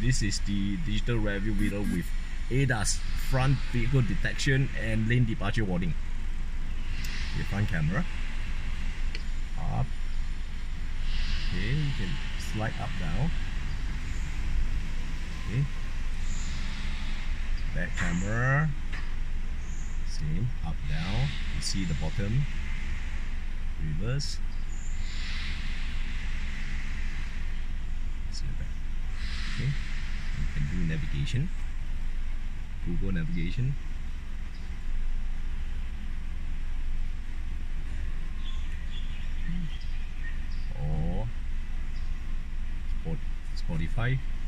This is the digital rearview mirror with ADAS, front vehicle detection and lane departure warning. The front camera. Up. Okay, you can slide up down. Okay. Back camera. Same, up down. You see the bottom. Reverse. See the back. Okay. You can do navigation. Google navigation. Or Spotify.